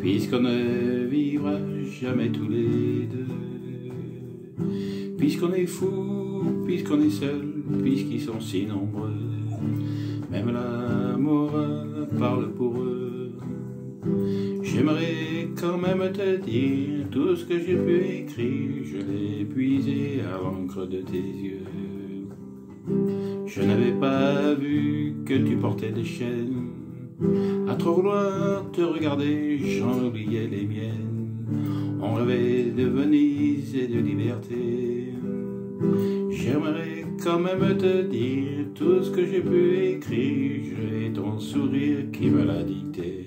puisqu'on ne vivra jamais tous les deux, puisqu'on est fou, puisqu'on est seul, puisqu'ils sont si nombreux, même la morale parle pour eux. J'aimerais quand même te dire tout ce que j'ai pu écrire, je l'ai épuisé à l'encre de tes yeux. Je n'avais pas vu que tu portais des chaînes, à trop vouloir te regarder, j'en oubliais les miennes. On rêvait de Venise et de liberté. J'aimerais quand même te dire tout ce que j'ai pu écrire, j'ai ton sourire qui me l'a dicté.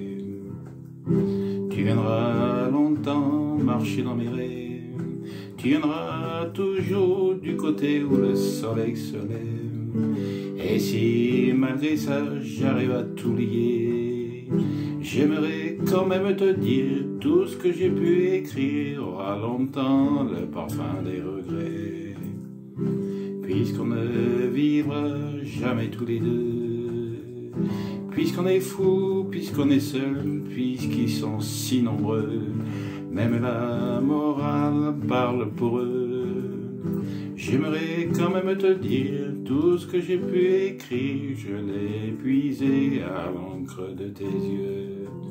Tu viendras longtemps marcher dans mes rêves, tu viendras toujours du côté où le soleil se lève. Et si malgré ça j'arrive à t'oublier, j'aimerais quand même te dire tout ce que j'ai pu écrire aura longtemps le parfum des regrets. Puisqu'on ne vivra jamais tous les deux, puisqu'on est fou, puisqu'on est seul, puisqu'ils sont si nombreux, même la morale parle pour eux. J'aimerais quand même te dire tout ce que j'ai pu écrire, je l'ai épuisé à l'encre de tes yeux.